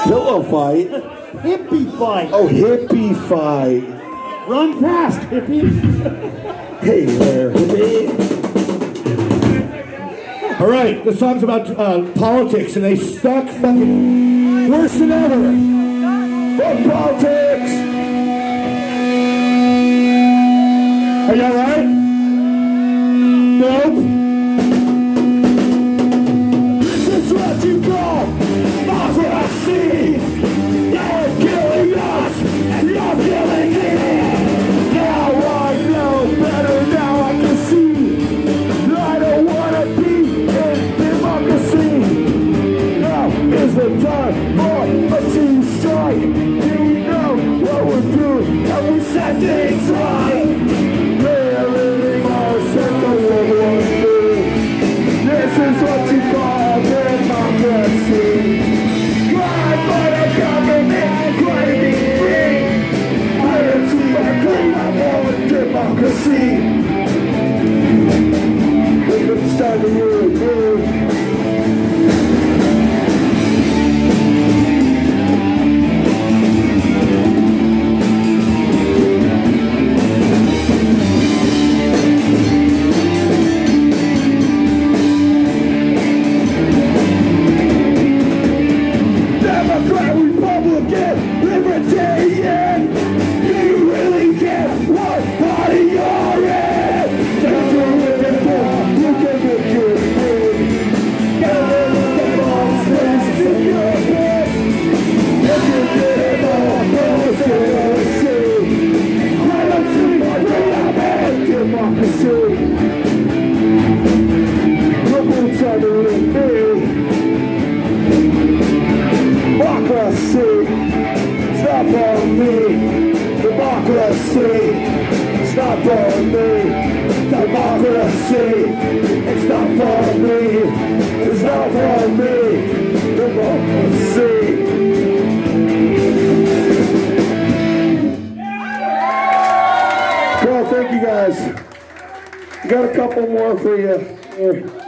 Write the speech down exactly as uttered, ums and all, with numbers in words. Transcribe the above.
Pillow fight? Hippie fight. Oh, hippie fight. Run fast, hippie. Hey there, hippie. All right, the song's about uh, politics, and they stuck fucking worse than ever. Fuck politics. Are y'all right? Nope. This is what you call democracy. You're killing us, and you're killing me. Now I know better, now I can see. I don't want to be in democracy. Now is the time for a team strike. Do we know what we're doing, and we set things right. We're living our second World War Two. This is what you call democracy. Cry for the government, cry to be free. I am super clean, I want democracy. It's time to hear it, dude. Democrat, Republican, Libertarian. Do you really care what party you're in? Don't you live in war, you can get your food. Get in the box, please, in your bed. If you get it all, don't say I don't see my freedom and democracy. Look what's under me. Democracy, stop on me. Democracy, stop on me. Democracy, it's not for me. It's not for me. Democracy. Well, thank you guys. Got a couple more for you here.